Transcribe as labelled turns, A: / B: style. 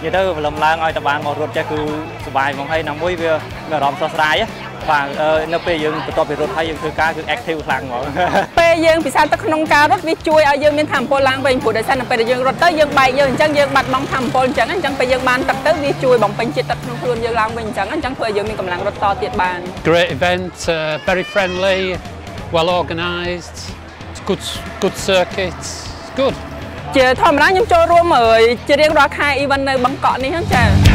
A: vậy đó làm lang ai tập ban một rốt chắc cứ bài mong hay nằm mũi về ròm so sài á và nó bây giờ to bị rốt hayคือcáคือ active ខ្លាំងហ្មង
B: ពេលយើងពិសាទឹកក្នុងការរត់វាជួយឲ្យយើងមានធម៌ពលឡើងវិញព្រោះដោយសារនៅពេលដែលយើងរត់ទៅយើងបែកយើងអញ្ចឹងយើងបាត់បង់ធម៌ពលអញ្ចឹងពេលយើងបានទឹកទៅវាជួយបំពេញជាតិទឹកក្នុងខ្លួនយើងឡើងវិញអញ្ចឹងធ្វើឲ្យយើងមានកម្លាំងរត់តទៀតបាន
C: Great event, very friendly, well organised, good circuits, good.
B: ជាធម្មតាខ្ញុំចូលរួមជារៀងរាល់ខែ event នៅបឹងកក់នេះហ្នឹងចា